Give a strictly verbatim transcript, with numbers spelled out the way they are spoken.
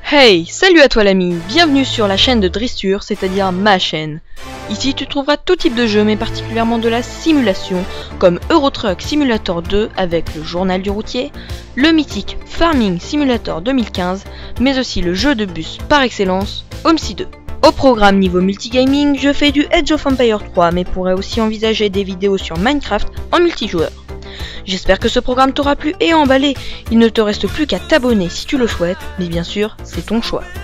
Hey, salut à toi l'ami, bienvenue sur la chaîne de Dristure, c'est-à-dire ma chaîne. Ici tu trouveras tout type de jeux, mais particulièrement de la simulation, comme Euro Truck Simulator deux avec le journal du routier, le mythique Farming Simulator deux mille quinze, mais aussi le jeu de bus par excellence, Homesy deux. Au programme niveau multigaming, je fais du Age of Empires trois, mais pourrais aussi envisager des vidéos sur Minecraft en multijoueur. J'espère que ce programme t'aura plu et emballé. Il ne te reste plus qu'à t'abonner si tu le souhaites, mais bien sûr, c'est ton choix.